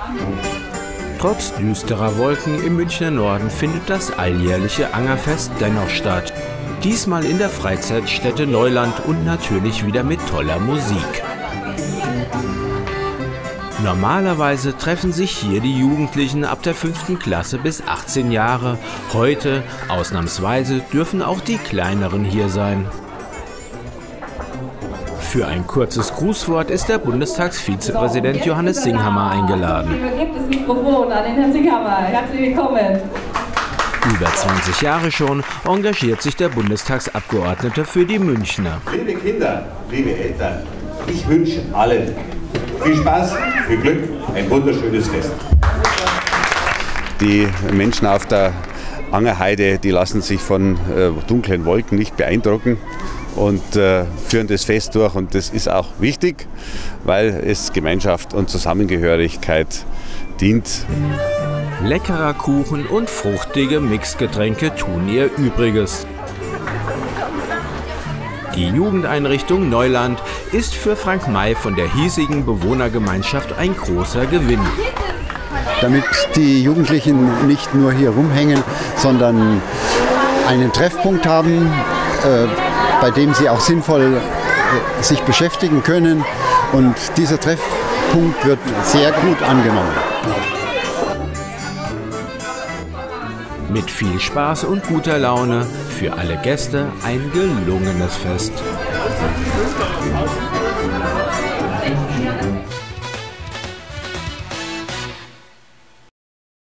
Trotz düsterer Wolken im Münchner Norden findet das alljährliche Angerfest dennoch statt. Diesmal in der Freizeitstätte Neuland und natürlich wieder mit toller Musik. Normalerweise treffen sich hier die Jugendlichen ab der 5. Klasse bis 18 Jahre. Heute, ausnahmsweise, dürfen auch die Kleineren hier sein. Für ein kurzes Grußwort ist der Bundestagsvizepräsident Johannes Singhammer eingeladen. Ich übergebe das Mikrofon an den Herrn Singhammer. Herzlich willkommen. Über 20 Jahre schon engagiert sich der Bundestagsabgeordnete für die Münchner. Liebe Kinder, liebe Eltern, ich wünsche allen viel Spaß, viel Glück, ein wunderschönes Fest. Die Menschen auf der Angerheide, die lassen sich von dunklen Wolken nicht beeindrucken und führen das Fest durch. Und das ist auch wichtig, weil es Gemeinschaft und Zusammengehörigkeit dient. Leckerer Kuchen und fruchtige Mixgetränke tun ihr Übriges. Die Jugendeinrichtung Neuland ist für Frank May von der hiesigen Bewohnergemeinschaft ein großer Gewinn. Damit die Jugendlichen nicht nur hier rumhängen, sondern einen Treffpunkt haben, bei dem sie auch sinnvoll sich beschäftigen können. Und dieser Treffpunkt wird sehr gut angenommen. Mit viel Spaß und guter Laune für alle Gäste ein gelungenes Fest.